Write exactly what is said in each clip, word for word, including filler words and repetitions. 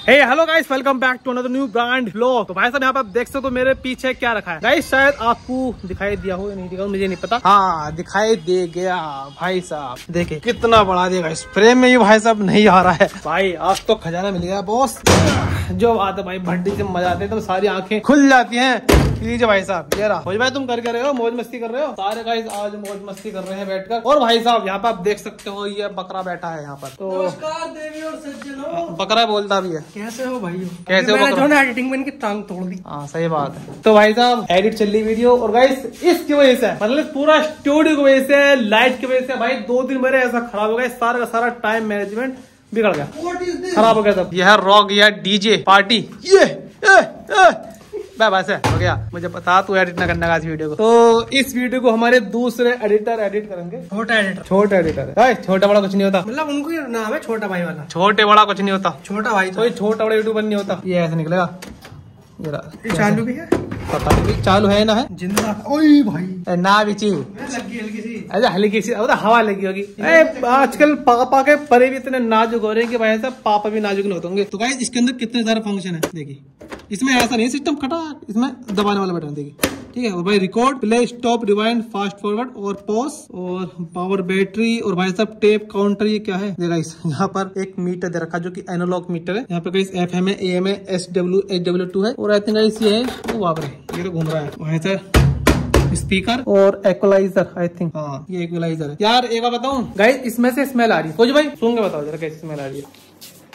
Hey hello guys, welcome back to another new brand vlog. तो भाई साहब यहाँ पे आप देख सकते हो मेरे पीछे क्या रखा है। गाइस शायद आपको दिखाई दिया हो या नहीं दिखा, मुझे नहीं पता। हाँ दिखाई दे गया भाई साहब, देखे कितना बड़ा दिया गाइस। फ्रेम में ये भाई साहब नहीं आ रहा है भाई। आज तो खजाना मिल गया बॉस। जो बात है भाई, भट्टी से मजा आते हैं तो सारी आंखें खुल जाती हैं। लीजिए भाई साहब, ये रहा। भाई तुम कर क्या रहे हो? मौज मस्ती कर रहे हो? सारे गाइस आज मौज मस्ती कर रहे हैं बैठकर। और भाई साहब यहाँ पे आप देख सकते हो ये बकरा बैठा है यहाँ पर। तो नमस्कार देवी और सज्जनों। बकरा बोलता भी है। कैसे हो भाई? कैसे हो? मैंने जो ना एडिटिंग में इनकी टांग तोड़ दी। हाँ सही बात है। तो भाई साहब एडिट चल रही वीडियो और गाइस इसकी वजह से, मतलब पूरा स्टूडियो की वजह से, लाइट की वजह से भाई दो दिन मेरे ऐसा खराब हो गया, सारा का सारा टाइम मैनेजमेंट बिगड़ गया, खराब हो गया सब। यह रॉक या डीजे पार्टी ये ए, ए, बस है हो गया। मुझे पता तू एडिट ना करना इस वीडियो को। तो इस वीडियो को हमारे दूसरे एडिटर एडिट करेंगे। छोटा एडिटर छोटा एडिटर है, छोटा बड़ा कुछ नहीं होता। मतलब उनको ही नाम है छोटा भाई वाला। छोटे बड़ा कुछ नहीं होता, छोटा भाई कोई छोटा बड़ा यूट्यूबर नहीं होता। ये ऐसे निकलेगा। ये चालू भी है, पता नहीं चालू है ना है जिंदा। ओए भाई ना बिची लगी हल्की सी, अच्छा हल्की सी हवा लगी होगी। आजकल पापा के परे भी इतने नाजुक हो रहे हैं कि भाई साहब पापा भी नाजुक नहीं होते। तो गाइस इसके अंदर कितने सारे फंक्शन है देखिए। इसमें ऐसा नहीं सिस्टम खटा, इसमें दबाने वाला बटन देखिए, ठीक है। और भाई record, play, stop, rewind, fast forward और पॉज और पावर बैटरी और भाई साहब टेप काउंटर। ये क्या है देखा इस यहाँ पर एक मीटर दे रखा जो कि एनालॉग मीटर है। यहाँ पे गाइस एफ एम है, ए एम है, S W H W two है और आई थिंक गाइस ये है वो वापर है, ये तो घूम रहा है। वहीं से स्पीकर और इक्वलाइजर आई थिंक, हाँ ये इक्वलाइजर है। यार एक बात बताऊं गाइस, इसमें से स्मेल आ रही है। कुछ भाई सुन के बताओ जरा कैसी स्मेल आ रही है।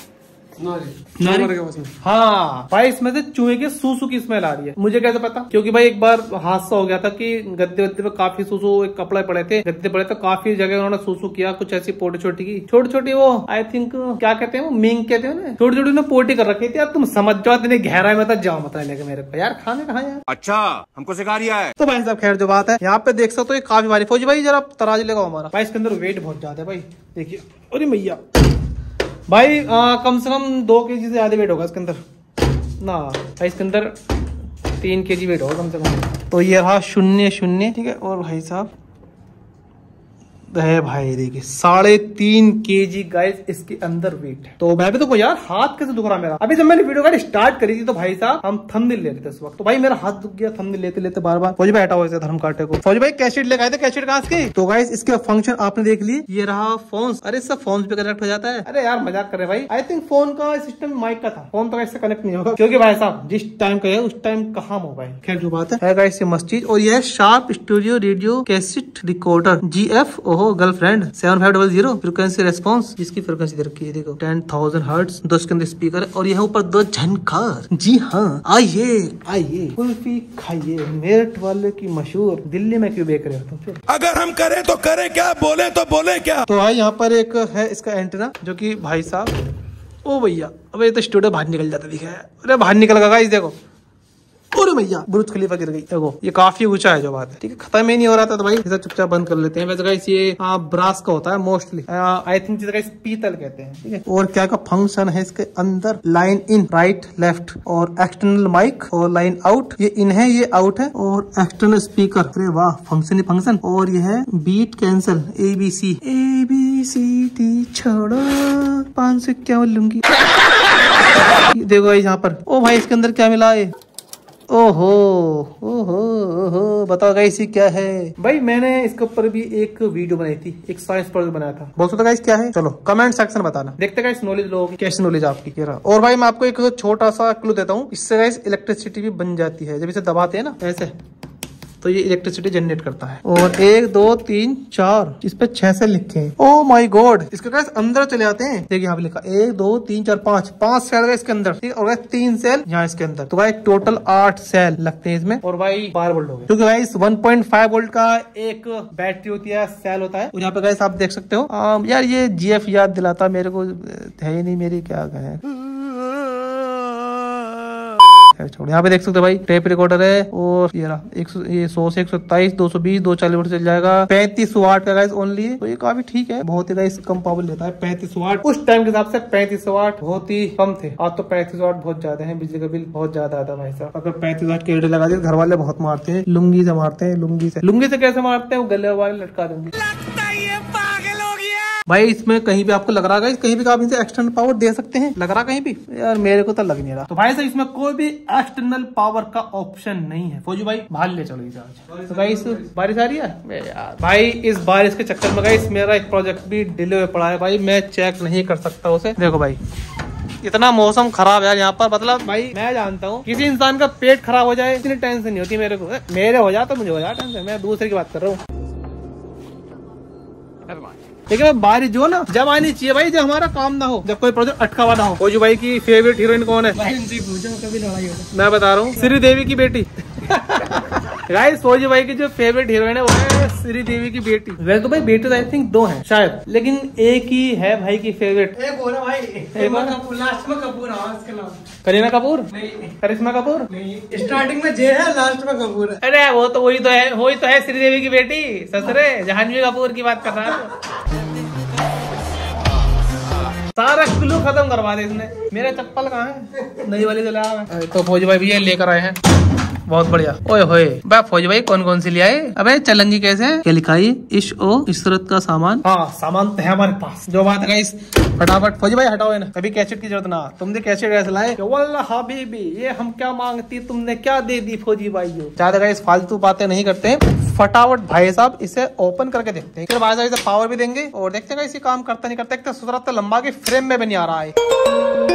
हाँ भाई इसमें से चूहे के सूसू की स्मेल आ रही है। मुझे कैसे पता? क्योंकि भाई एक बार हादसा हो गया था कि गद्दे वद्दे पे काफी सूसू, एक कपड़े पड़े थे, गद्दे पड़े थे, काफी जगह उन्होंने सूसू किया। कुछ ऐसी पोटी छोटी की छोटी छोटी वो आई थिंक क्या कहते हैं वो मींग कहते हैं ना, छोटी छोटी उन्होंने पोटी कर रखी थी। अब तुम समझ जाओ इतनी गहराई में जाओ मत लेके मेरे को यार, खाने कहाँ यार। अच्छा हमको सिखा रिया है। तो भाई साहब खैर जो बात है, यहाँ पे देख सकते हो ये काफी भारी। फौजी भाई जरा तराजू लगाओ हमारा। भाई इसके अंदर वेट बहुत ज्यादा है भाई, देखिए। अरे मैया भाई आ, कम से कम दो केजी से ज्यादा वेट होगा इसके अंदर ना भाई। इसके अंदर तीन केजी वेट होगा कम से कम। तो ये रहा शून्य शून्य, ठीक है। और भाई साहब है भाई देखिए साढ़े तीन के जी गाइस इसके अंदर वेट है। तो मैं भी तो यार हाथ कैसे दुख रहा मेरा। अभी जब मैंने वीडियो का स्टार्ट करी थी तो भाई साहब हम थंबनेल ले रहे थे इस वक्त, तो भाई मेरा हाथ दुख गया थंबनेल लेते लेते बार बार। फौजी बैठा हुआ धर्म काटे को। फौजी भाई कैसेट लेके आए थे, कैसेट कहाँ के? तो गाइस इसके फंक्शन आपने देख लिए। ये रहा फोन। अरे सब फोन पे कनेक्ट हो जाता है। अरे यार मजाक कर रहे भाई। आई थिंक फोन का सिस्टम माइक का था, फोन तो इससे कनेक्ट नहीं होगा क्योंकि भाई साहब जिस टाइम का है उस टाइम कहाँ मोबाइल। खैर जो बात है गाइस ये मस्जिद। और यह Sharp studio radio cassette recorder G F ओहो girlfriend seven five double zero frequency response, जिसकी फ्रिक्वेंसी दे रखी है देखो टेन थाउजेंड हर्ट्ज। दो इसके अंदर स्पीकर है और यहाँ ऊपर दो झनकार। जी हाँ आइए आइए कुल्फी खाइए मेरठ वाले की मशहूर। दिल्ली में क्यों बेच रहे हो तुम? अगर हम करें तो करें क्या, बोले तो बोले क्या। तो भाई यहाँ पर एक है इसका एंटीना जो कि भाई साहब ओ भैया अब ये तो स्टूडियो बाहर निकल जाता दिखा है। अरे बाहर निकल गया गाइस देखो। अरे भैया बुर्ज खलीफा गिर गई देखो। ये काफी ऊंचा है जो बात है, ठीक है। खत्म ही नहीं हो रहा था तो भाई इसे चुपचाप बंद कर लेते हैं। वैसे गाइस ये आ, ब्रास का होता है मोस्टली, आई थिंक जिसे गाइस पीतल कहते हैं, ठीक है। और क्या का फंक्शन है इसके अंदर, लाइन इन राइट लेफ्ट और एक्सटर्नल माइक और लाइन आउट। ये इन है ये आउट है और एक्सटर्नल स्पीकर। अरे वाह फंक्शन ही फंक्शन। और ये है beat cancel A B C A B C D छोड़ो पाँच सौ इक्यावन लूंगी। देखो भाई यहाँ पर ओ भाई इसके अंदर क्या मिला है। ओहो ओहो ओहो बताओ गाइस ये क्या है। भाई मैंने इसके ऊपर भी एक वीडियो बनाई थी, एक साइंस प्रोजेक्ट बनाया था। बोल सकते गाइस क्या है? चलो कमेंट सेक्शन बताना, देखते गाइस नॉलेज लोग कैसी नॉलेज आपकी कह रहा। और भाई मैं आपको एक छोटा सा क्लू देता हूँ, इससे गाइस इलेक्ट्रिसिटी भी बन जाती है। जब इसे दबाते हैं ना ऐसे तो ये इलेक्ट्रिसिटी जनरेट करता है। और एक दो तीन चार इस पे छह से लिखे हैं। ओ माय गॉड इसके गाइस अंदर चले आते हैं। देखिए यहाँ पे लिखा एक दो तीन चार पाँच पांच सेल है इसके अंदर, ठीक है। और गाइस तीन सेल यहाँ इसके अंदर, तो भाई टोटल आठ सेल लगते हैं इसमें। और भाई बारह वोल्ट हो गए क्योंकि guys one point five volt का एक बैटरी होती है, सेल होता है। और यहाँ पे गाइस आप देख सकते हो आ, यार ये जी एफ याद दिलाता मेरे को है ही नहीं, मेरी क्या कहे। छोड़ यहाँ पे देख सकते हो भाई टेप रिकॉर्डर है। और ये रहा एक सौ ये सौ से एक सौ सत्ताईस दो सौ बीस दो चालीस वोल्ट चल जाएगा। पैंतीस वाट का गाइस ओनली है, तो ये काफी ठीक है, बहुत ही गाइस कम पावर लेता है। पैंतीस वाट उस टाइम के हिसाब से पैंतीस वाट बहुत ही कम थे। आज तो पैंतीस वाट बहुत ज्यादा है, बिजली का बिल बहुत ज्यादा आता है भाई साहब। अगर पैंतीस वाट के रेडे लगा दिए घर वाले बहुत मारते हैं, लुंगी से मारते हैं। लुंगी से लुंगी से कैसे मारते हैं? वो गले वाले लटका देंगे। भाई इसमें कहीं भी आपको लग रहा है कहीं भी आप इसे एक्सटर्नल पावर दे सकते हैं, लग रहा कहीं भी यार, मेरे को तो लग नहीं रहा। तो भाई साहब इसमें कोई भी एक्सटर्नल पावर का ऑप्शन नहीं है। फौजी भाई बाहर ले चलो चार्ज। तो गाइस बारिश आ रही है यार, भाई इस बारिश के चक्कर में गाइस मेरा एक प्रोजेक्ट भी डिले हुए पड़ा है भाई, मैं चेक नहीं कर सकता उसे। देखो भाई इतना मौसम खराब है यार यहाँ पर, मतलब भाई मैं जानता हूँ किसी इंसान का पेट खराब हो जाए इतनी टेंशन नहीं होती मेरे को, मेरे हो जाए तो मुझे हो जाए टेंशन, मैं दूसरे की बात कर रहा हूँ। लेकिन बारिश जो ना जब आनी चाहिए भाई, जब हमारा काम ना हो, जब कोई प्रोजेक्ट अटका हुआ ना हो। फौजी भाई की फेवरेट हीरोइन कौन है? कभी लड़ाई हो मैं बता रहा हूँ, श्रीदेवी की बेटी। गाइस फौजी भाई की जो फेवरेट हीरोइन है वो है श्रीदेवी की बेटी। वैसे तो भाई बेटे तो आई थिंक दो हैं शायद, लेकिन एक ही है भाई की फेवरेट। एक हो रहा भाई, एक कपूर, लास्ट में कपूर है इसका नाम। करीना कपूर नहीं, करिश्मा कपूर नहीं, स्टार्टिंग में जे है, लास्ट में कपूर है। अरे वो तो वही तो है, वही तो है श्रीदेवी की बेटी ससुरे, जाह्नवी कपूर की बात कर रहा है। सारा क्लू खत्म करवा दे इसने। मेरा चप्पल कहाँ है? नई वाली चला है। तो फौजी भाई भैया लेकर आए हैं, बहुत बढ़िया। ओए होए बा फौजी भाई कौन कौन सी ले आए? अबे चलेंगी कैसे है? क्या लिखा है? इश ओ इशरत का सामान। हाँ सामान तो है हमारे पास। जो बात है इस फटाफट फौजी भाई हटाओ ना, कभी कैसेट की जरूरत ना। तुमने कैसेट कैसे लाए? वल्लाह हबीबी ये हम क्या मांगती तुमने क्या दे दी फौजी भाई। ज्यादा गाइस फालतू बातें नहीं करते, फटाफट भाई साहब इसे ओपन करके देखते हैं, फिर भाई साहब इसे पावर भी देंगे और देखते हैं इसी काम करता नहीं करता। सुधरा तो लंबा के फ्रेम में भी नहीं आ रहा है।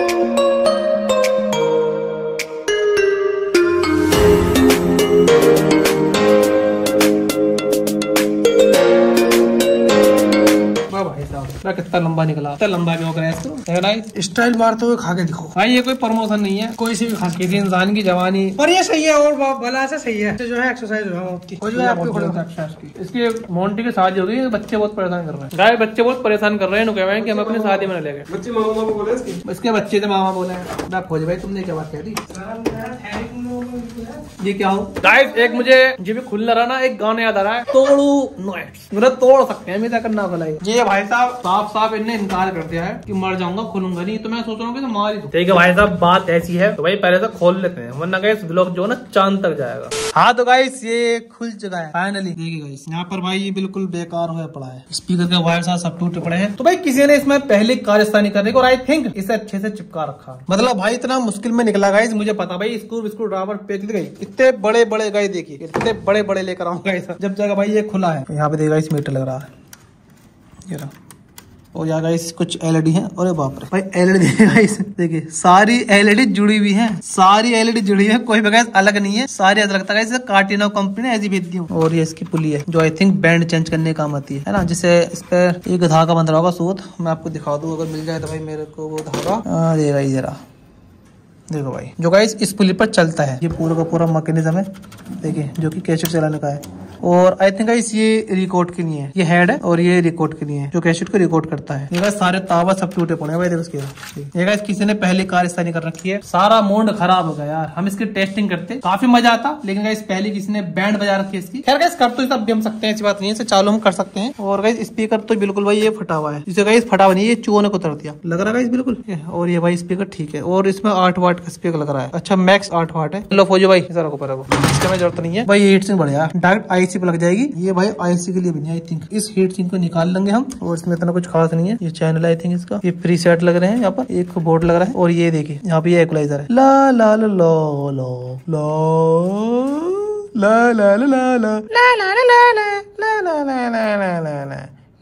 भाई साहब कितना लंबा निकला, कितना लंबा भी हो गया इसको। स्टाइल मारते हुए खा के दिखो भाई, ये कोई प्रमोशन नहीं है, कोई सी भी खा किसी इंसान की जवानी। और ये सही है और भला से सही है, जो है एक्सरसाइज हो आपकी। इसकी मोन्टी की शादी होगी, बच्चे बहुत परेशान कर रहे हैं। गाय बच्चे बहुत परेशान कर रहे हैं, कह रहे हैं कि हम अपनी शादी में न ले गए। बच्चे मामा को बोले, इसके बच्चे से मामा बोले हैं। फौजी भाई तुमने क्या बात कह दी? ये क्या हो गाइस, एक मुझे ये भी खुल रहा ना, एक गाना याद आ रहा है, तोड़ू नोट्स, मतलब तोड़ सकते हैं मेरा करना भला। ये भाई साहब साफ साफ इनने इनकार कर दिया है कि मर जाऊंगा खुलूंगा नहीं, तो मैं सोच रहा हूँ तो मार ही दूं। ठीक है भाई साहब बात ऐसी है तो भाई पहले तो खोल लेते हैं, वरना गाइस ब्लॉग जो है ना चांद तक जाएगा। हाँ तो गाइस ये खुल चुका है फाइनली। देखिए गाइस यहाँ पर भाई ये बिल्कुल बेकार हुआ पड़ा है, स्पीकर के वायर साथ सब टूटे पड़े हैं। तो भाई किसी ने इसमें पहले कार्यस्थानी करने को और आई थिंक इसे अच्छे से चिपका रखा, मतलब भाई इतना मुश्किल में निकला गाइस मुझे पता। भाई स्क्रू स्क्रू ड्राइवर पे गई, इतने बड़े बड़े गाइस देखिए, इतने बड़े बड़े लेकर आऊंगा जब जगह भाई ये खुला है। यहाँ पे देखा इस मीटर लग रहा है ये रहा। और यहाँ गाइस कुछ एलईडी हैं, अरे बाप रे भाई एलईडी गाइस देखिए सारी एलईडी जुड़ी हुई है, सारी एलईडी जुड़ी हुई है, कोई भी गाइस अलग नहीं है, सारी अलग लगता है। कार्टिनो कंपनी ने ऐसी भेज दी। और ये इसकी पुली है जो आई थिंक बैंड चेंज करने काम आती है ना, जिसे इस पर एक धागा बंध रहा होगा सूत, मैं आपको दिखा दूं अगर मिल जाए तो भाई मेरे को वो धागा। देगा जरा देखो भाई जो गाइस इस पुली पर चलता है, ये पूरा का पूरा मैकेनिज्म है देखिए, जो कि कैसेट चलाने का है। और आई थिंक गाइस ये रिकॉर्ड के लिए है, ये हेड है और ये रिकॉर्ड के लिए है जो कैसेट को रिकॉर्ड करता है। ये गाइस सारे तावा सब टूटे पड़े हैं भाई देखो इसके। ये गाइस किसी ने पहले कार्यस्थानी कर रखी है, सारा मोड खराब हो गया यार। हम इसकी टेस्टिंग करते काफी मजा आता, लेकिन गाइस पहले किसी ने बैंड बजा रखी है इसकी। खैर गाइस कर तो सब भी हम सकते हैं, ऐसी बात नहीं है, इसे चालू हम कर सकते हैं। और गाइस स्पीकर तो बिल्कुल भाई ये फटा हुआ है, इसे गाइस फटा हुआ नहीं, ये चूहों ने उतर दिया लग रहा है बिल्कुल। और ये भाई स्पीकर ठीक है, और इसमें आठ वाट का स्पीकर लग रहा है, अच्छा मैक्स आठ वाट है। लो फौजी भाई जरा ऊपर रखो, इसके में जरूरत नहीं है भाई, हीट सिंक बढ़िया डायरेक्ट आईसी पे लग जाएगी। ये भाई आईसी के लिए भी नहीं, आई थिंक इस हीट सिंक को निकाल लेंगे हम, और इसमें इतना कुछ खास नहीं है। ये चैनल आई थिंक इसका, ये प्री सेट लग रहे हैं, यहाँ पर एक बोर्ड लग रहा है, और ये देखिए यहाँ पे ये इक्वलाइजर है। ला ला ला ला ला ला ला ला ला ला ला ला ला ला ला ला ला ला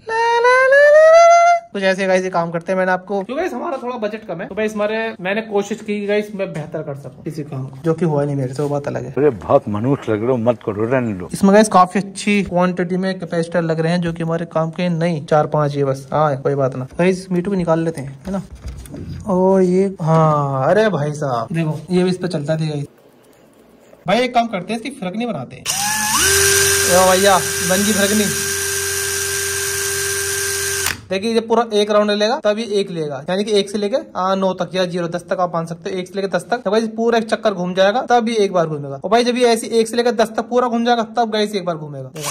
कुछ ऐसे गाइस ये काम करते हैं। मैंने आपको जो गाइस हमारा थोड़ा बजट कम है तो भाई हमारे मैंने कोशिश की गाइस मैं बेहतर कर सकूं इसी काम को, जो कि हुआ नहीं मेरे से, वो बात अलग है। अरे बहुत मनुष्य लग रहे हो, मत करो रहने लो। इसमें गाइस काफी अच्छी क्वांटिटी में कैपेसिटर लग रहे हैं जो कि हमारे काम के नहीं, चार पांच ये बस। हाँ कोई बात ना, गाइस मीटू भी निकाल लेते हैं है ना। ओ ये हाँ अरे भाई साहब देखो ये भी इस पे चलता है गाइस। भाई एक काम करते हैं इसकी फ्रगनी बनाते हैं भैया, बन की फ्रगनी। देखिए ये पूरा एक राउंड लेगा तभी एक लेगा, यानी कि एक से लेके नौ तक या जीरो दस तक आप मान सकते हो, एक से लेकर दस तक। तो भाई पूरा एक चक्कर घूम जाएगा तब भी एक बार घूमेगा। और भाई जब ये ऐसी एक से लेकर दस तक पूरा घूम जाएगा तब गाइस एक बार घूमेगा। देखो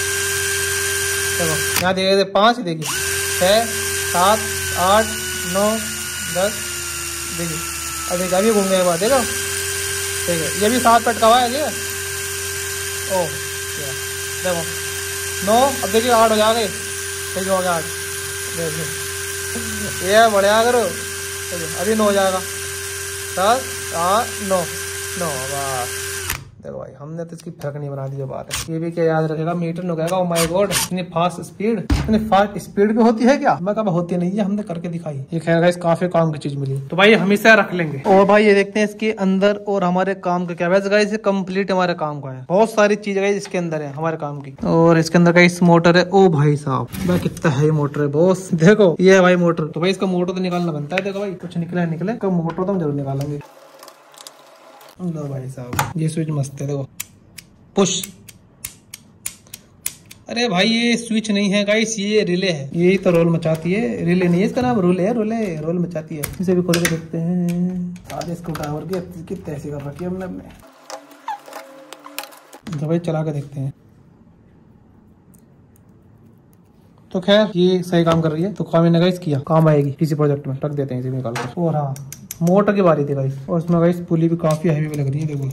यहाँ देखिए पांच, देखिए छह सात आठ नौ दस, देखिए अब देखिए अभी घूम गए, देखो ठीक है ये भी सात पटका हुआ है देखिए। ओ देखो नौ, अब देखिए आठ हो जाएगा, ठीक हो गया आठ, ये बढ़िया करो, अभी नो हो जाएगा। दस आठ नौ नौ बस। देखो भाई हमने तो इसकी फर्क नहीं बना दी जो बात है। ये भी क्या याद रखेगा, मीटर नो कहेगा, ओ माय गॉड इतनी फास्ट स्पीड, इतनी फास्ट स्पीड भी होती है क्या? मैं कहा होती नहीं है, हमने करके दिखाई। ये खैर गाइस काफी काम की चीज मिली, तो भाई हमेशा रख लेंगे। और भाई ये देखते हैं इसके अंदर और हमारे काम का क्या। वैसे गाइस ये कंप्लीट हमारे काम का है, बहुत सारी चीजें गाइस इसके अंदर है हमारे काम की। और इसके अंदर गाइस मोटर है। ओ भाई साहब भाई कितना है मोटर है बॉस, देखो ये है भाई मोटर। तो भाई इसका मोटर तो निकालना बनता है। देखो भाई कुछ निकले निकले, मोटर तो हम जरूर निकालेंगे। लो भाई साहब ये स्विच मस्त है, देखो पुश। अरे भाई ये स्विच नहीं है गाइस, ये रिले है। यही तो रोल मचाती है, रिले नहीं है इसका नाम, रोल है। रोले रोल मचाती है। इसे भी खोल के देखते हैं। आज इसको टावर की कितने ऐसी कर रखी है हमने अपने। तो भाई चला के देखते हैं। तो खैर ये सही काम कर रही है, तो काम इन्हें गाइस किया, काम आएगी किसी प्रोजेक्ट में। रख देते हैं इसे निकाल कर। और हाँ मोटर की बारी थी गाइस, और उसमें गाइस पुली भी काफी हैवी भी लग रही है। देखो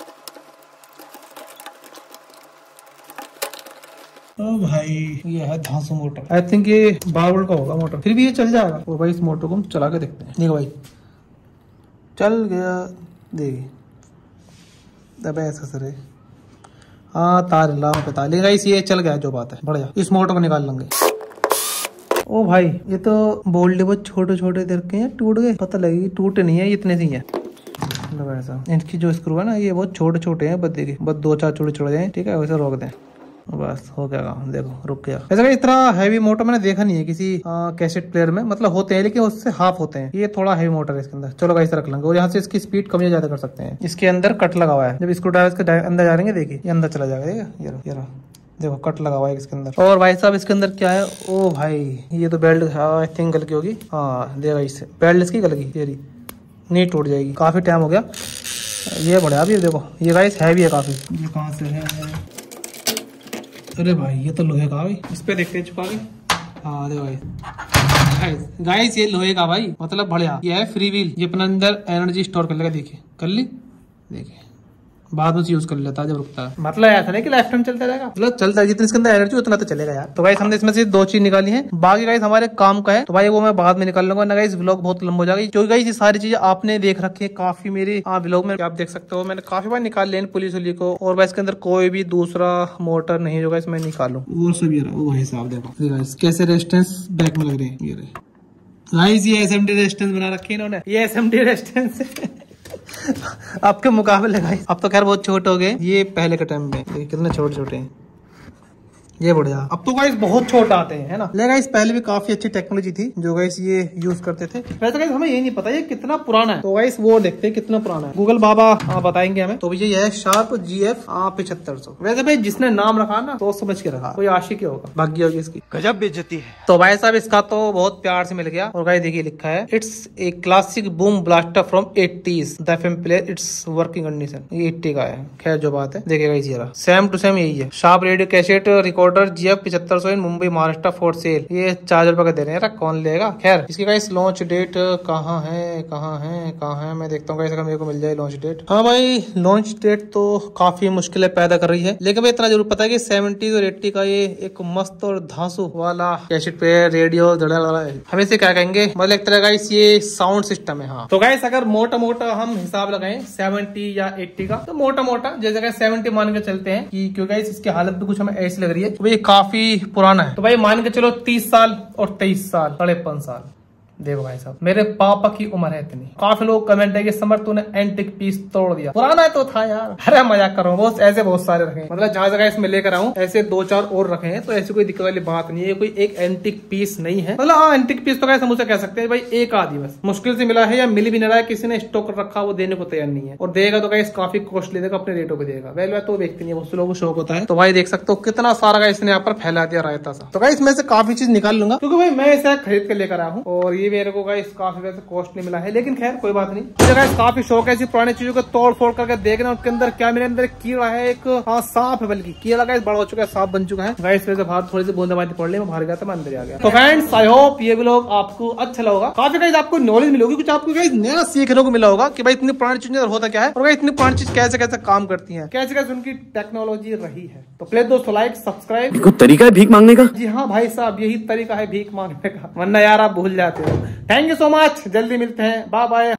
ओ भाई ये है धांसू मोटर। आई थिंक ये बारह वोल्ट का होगा मोटर, फिर भी ये चल जाएगा। और भाई इस मोटर को हम चला के देखते हैं। देखो भाई चल गया, देखिए अब ऐसा सर है। हाँ तार ला पता लेगा इस, ये चल गया जो बात है। बढ़िया, इस मोटर को निकाल लेंगे। ओ भाई ये तो बोल्ट बहुत छोटे छोटे देर के हैं, टूट गए। पता लगी टूटे नहीं है, इतने से ही है। ऐसा इनकी जो स्क्रू है ना ये बहुत छोटे छोटे हैं, बस देखिए बस दो चार छोटे छोटे हैं। ठीक है वैसे रोक दें, बस हो गया काम। देखो रुक गया। ऐसा इतना हैवी मोटर मैंने देखा नहीं है किसी कैसेट प्लेयर में, मतलब होते हैं लेकिन उससे हाफ होते हैं। ये थोड़ा हैवी मोटर है इसके अंदर। चलो गाइस रख लेंगे। और यहाँ से इसकी स्पीड कम या ज्यादा कर सकते हैं। इसके अंदर कट लगा हुआ है, जब स्क्रू ड्राइवर के अंदर जा रहे देखिए ये अंदर चला जाएगा। देखिए ये ये देखो कट लगा हुआ है इसके अंदर। और भाई साहब इसके अंदर क्या है, ओ भाई ये तो बेल्ट आई थिंक गल की होगी। हाँ देखा इससे बेल्ट इसकी गल गई, ये नहीं टूट जाएगी। काफी टाइम हो गया ये बढ़िया। अभी देखो ये गाइस हैवी है काफी। ये कहाँ से है? अरे भाई ये तो लोहे का भाई, इस पे देखते हैं छुपा के। हाँ देखो भाई गाइस ये लोहे का भाई, मतलब बढ़िया। ये है फ्री व्हील, ये अपने अंदर एनर्जी स्टोर कर लेगा। देखिए कर ली, देखिए बाद में यूज कर लेता है जब रुकता है। मतलब ऐसा नहीं कि लाइफ टाइम चलता रहेगा, मतलब चलता है जितने इसके अंदर एनर्जी उतना तो चलेगा यार। तो गाइस हमने इसमें से दो चीज निकाली है, बाकी गाइस हमारे काम का है, तो भाई वो मैं बाद में निकाल लूंगा ना गाइस। व्लॉग बहुत लंबा हो जाएगा, क्योंकि गाइस ये सारी चीजें आपने देख रखी है काफी मेरे व्लॉग में, आप देख सकते हो। मैंने काफी बार निकाल लिया पुलिस वाली को। और भाई इसके अंदर कोई भी दूसरा मोटर नहीं होगा इसमें निकालू। वो सब ये रहा भाई साहब देखो गाइस कैसे रेजिस्टेंस बैक में लग रहे हैं। ये रहे गाइस ये एसएमडी रेजिस्टेंस बना रखी है इन्होंने, ये एसएमडी रेजिस्टेंस आपके मुकाबले गाइस अब तो खैर बहुत छोटे हो गए, ये पहले के टाइम में कितने छोटे छोटे हैं। ये बढ़िया, अब तो गाइस बहुत छोटे आते हैं है ना। ले गाइस पहले भी काफी अच्छी टेक्नोलॉजी थी जो गाइस ये यूज करते थे। वैसे गाइस हमें ये नहीं पता ये कितना पुराना है, तो गाइस वो देखते हैं कितना पुराना है। गूगल बाबा आ, बताएंगे हमें। तो ये है शार्प जी एफ पिछहत्तर सौ। वैसे भाई जिसने नाम रखा ना सोच समझ के रखा, कोई आशिक ही होगा, भाग्य होगी इसकी। गजब बेइज्जती है। तो भाई साहब इसका तो बहुत प्यार से मिल गया। और गाइस देखिए लिखा है it's a classic boom blaster from eighties the FM player it's working condition. ये एट्टी का है, खैर जो बात है देखिएगा इसी तरह सेम टू सेम यही है। Sharp radio cassette recorder G F पिछहत्तर सौ in Mumbai Maharashtra for sale. ये चार हजार रुपए का दे रहे हैं, कौन लेगा। खैर इसकी गाइस लॉन्च डेट कहाँ है कहाँ है कहाँ है, मैं देखता हूँ गाइस अगर मेरे को मिल जाए लॉन्च डेट। हाँ भाई लॉन्च डेट तो काफी मुश्किलें पैदा कर रही है, लेकिन भाई इतना जरूर पता है कि सेवेंटीज और एट्टी का ये एक मस्त और धांसू वाला कैसेट प्लेयर रेडियो हमें से क्या कहेंगे, मतलब एक तरह गाइस ये साउंड सिस्टम है। हाँ तो गाइस अगर मोटा मोटा हम हिसाब लगाएं सेवेंटी या एट्टी का, तो मोटा मोटा जैसे सेवेंटी मान के चलते हैं कि क्योंकि गाइस इसकी हालत भी कुछ हमें ऐसी लग रही है तो ये काफी पुराना है। तो भाई मान के चलो तीस साल और तेईस साल साढ़े पांच साल। देखो भाई साहब मेरे पापा की उम्र है इतनी। काफी लोग कमेंट है कि समर तूने एंटिक पीस तोड़ दिया, पुराना तो था यार। अरे मजाक कर रहा हूँ, बहुत ऐसे बहुत सारे रखे, मतलब जहां जगह इसमें लेकर आऊँ ऐसे दो चार और रखे हैं, तो ऐसी कोई दिक्कत वाली बात नहीं है। कोई एक एंटिक पीस नहीं है, मतलब हाँ एंटिक पीस तो कैसे मुझसे कह सकते हैं भाई, एक आदि बस मुश्किल से मिला है या मिल भी नहीं रहा है, किसी ने स्टॉक कर रखा वो देने को तैयार नहीं है। और देगा तो गाइस काफी कॉस्टली देगा, अपने रेटों पे देगा। वेल तो देखते नहीं है, बहुत लोगों को शौक होता है। तो भाई देख सकते हो कितना सारा गाइस ने यहाँ पर फैला दिया रायता सा। तो गाइस मैं से काफी चीज निकाल लूंगा क्योंकि भाई मैं इसे खरीद के लेकर आया हूँ। और ये मेरे को गाइस काफी वैसे कॉस्टली मिला है, लेकिन खैर कोई बात नहीं। मुझे गाइस काफी शौक है ऐसी पुरानी चीजों को तोड़ फोड़ करके देखना, उसके अंदर क्या मेरे अंदर कीड़ा है, एक हाँ सांप है, बल्कि कीड़ा गाइस बड़ा हो चुका है, सांप बन चुका है गाइस। वैसे बाहर थोड़ी सी बूंदाबांदी पड़ ली, मैं बाहर गया था, मैं अंदर आ गया। तो फ्रेंड्स आई होप ये व्लॉग आपको अच्छा लगा, काफी गाइस आपको नॉलेज मिलेगी, कुछ आपको गाइस नया सीखने को मिला होगा कि भाई इतनी पुरानी चीजें होता क्या है और इतनी पुरानी चीज कैसे कैसे काम करती है, कैसे कैसे उनकी टेक्नोलॉजी रही है। तो प्लीज दोस्तों लाइक सब्सक्राइब। कोई तरीका है भीख मांगने का? जी हाँ भाई साहब, यही तरीका है भीख मांगने का, वरना यार आप भूल जाते हो। थैंक यू सो मच, जल्दी मिलते हैं, बाय बाय।